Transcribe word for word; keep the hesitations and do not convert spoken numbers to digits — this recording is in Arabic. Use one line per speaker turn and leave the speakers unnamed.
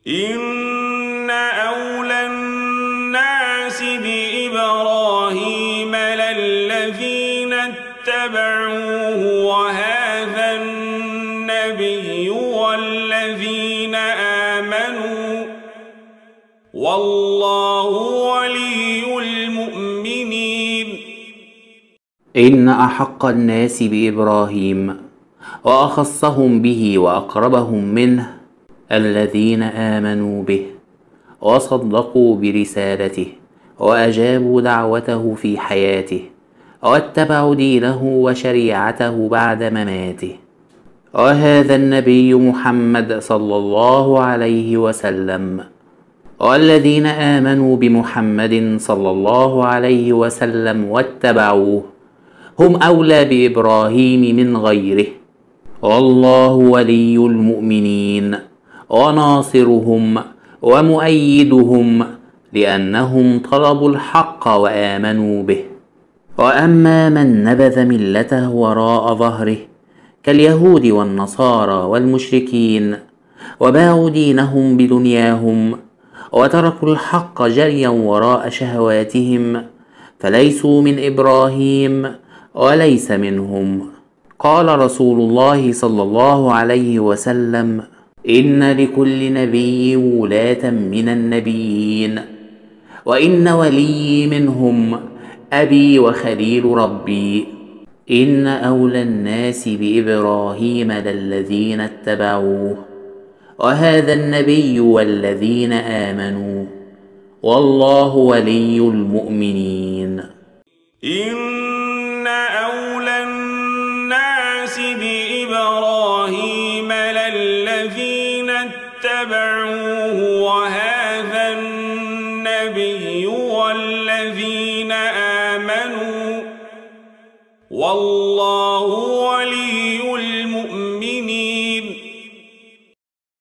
إن أولى الناس بإبراهيم للذين اتبعوه وهذا النبي والذين آمنوا والله ولي المؤمنين.
إن أحق الناس بإبراهيم وأخصهم به وأقربهم منه الذين آمنوا به وصدقوا برسالته وأجابوا دعوته في حياته واتبعوا دينه وشريعته بعد مماته، وهذا النبي محمد صلى الله عليه وسلم. والذين آمنوا بمحمد صلى الله عليه وسلم واتبعوه هم أولى بإبراهيم من غيره، والله ولي المؤمنين وناصرهم ومؤيدهم لأنهم طلبوا الحق وآمنوا به. وأما من نبذ ملته وراء ظهره كاليهود والنصارى والمشركين وباعوا دينهم بدنياهم وتركوا الحق جريا وراء شهواتهم فليسوا من إبراهيم وليس منهم. قال رسول الله صلى الله عليه وسلم: إن لكل نبي ولاة من النبيين، وإن ولي منهم أبي وخليل ربي. إن أولى الناس بإبراهيم للذين اتبعوه وهذا النبي والذين آمنوا والله ولي المؤمنين.
إن أولى الناس بإبراهيم للذين اتبعوه وهذا النبي والذين آمنوا والله